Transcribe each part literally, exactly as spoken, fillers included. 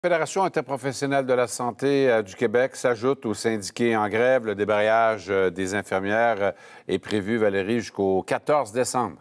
La Fédération interprofessionnelle de la santé euh, du Québec s'ajoute aux syndiqués en grève. Le débrayage euh, des infirmières euh, est prévu, Valérie, jusqu'au quatorze décembre.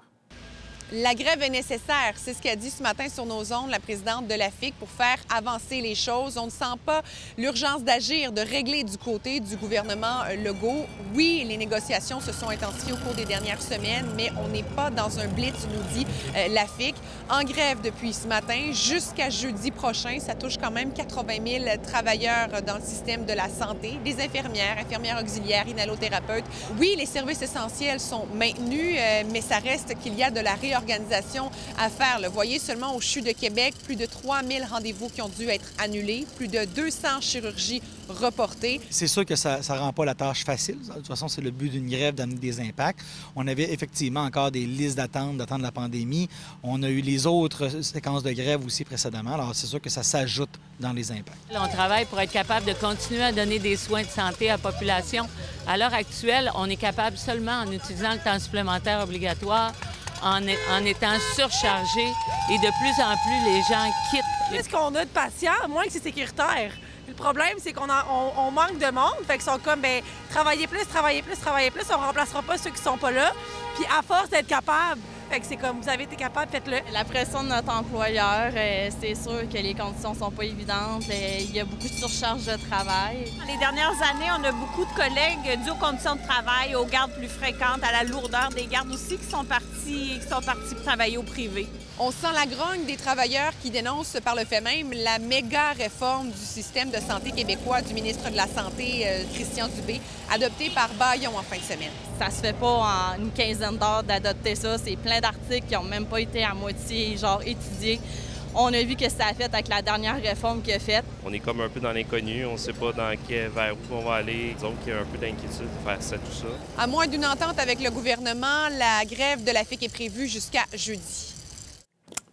La grève est nécessaire, c'est ce qu'a dit ce matin sur nos ondes la présidente de la F I C pour faire avancer les choses. On ne sent pas l'urgence d'agir, de régler du côté du gouvernement Legault. Oui, les négociations se sont intensifiées au cours des dernières semaines, mais on n'est pas dans un blitz, nous dit euh, la F I C. En grève depuis ce matin jusqu'à jeudi prochain, ça touche quand même quatre-vingt mille travailleurs dans le système de la santé, des infirmières, infirmières auxiliaires, inhalothérapeutes. Oui, les services essentiels sont maintenus, euh, mais ça reste qu'il y a de la réorganisation organisation à faire. Vous voyez, seulement au C H U de Québec, plus de trois mille rendez-vous qui ont dû être annulés, plus de deux cents chirurgies reportées. C'est sûr que ça ne rend pas la tâche facile. De toute façon, c'est le but d'une grève d'amener des impacts. On avait effectivement encore des listes d'attente, d'attente de la pandémie. On a eu les autres séquences de grève aussi précédemment. Alors, c'est sûr que ça s'ajoute dans les impacts. On travaille pour être capable de continuer à donner des soins de santé à la population. À l'heure actuelle, on est capable seulement en utilisant le temps supplémentaire obligatoire, En, en étant surchargé et de plus en plus, les gens quittent. Plus qu'on a de patients, moins que c'est sécuritaire. Le problème, c'est qu'on on, on manque de monde. Fait qu'ils sont comme, bien, travaillez plus, travaillez plus, travaillez plus. On ne remplacera pas ceux qui sont pas là. Puis à force d'être capable, fait que c'est comme, vous avez été capable, faites-le. La pression de notre employeur, euh, c'est sûr que les conditions sont pas évidentes. Euh, il y a beaucoup de surcharge de travail. Les dernières années, on a beaucoup de collègues dus aux conditions de travail, aux gardes plus fréquentes, à la lourdeur des gardes aussi, qui sont partis, qui sont partis travailler au privé. On sent la grogne des travailleurs qui dénoncent par le fait même la méga réforme du système de santé québécois du ministre de la Santé, euh, Christian Dubé, adoptée par Bayon en fin de semaine. Ça se fait pas en une quinzaine d'heures d'adopter ça. C'est plein d'articles qui n'ont même pas été à moitié genre étudiés. On a vu que ça a fait avec la dernière réforme qu'il a faite. On est comme un peu dans l'inconnu, on ne sait pas dans quel, vers où on va aller. Disons qu'il y a un peu d'inquiétude face à tout ça. À moins d'une entente avec le gouvernement, la grève de la F I C est prévue jusqu'à jeudi.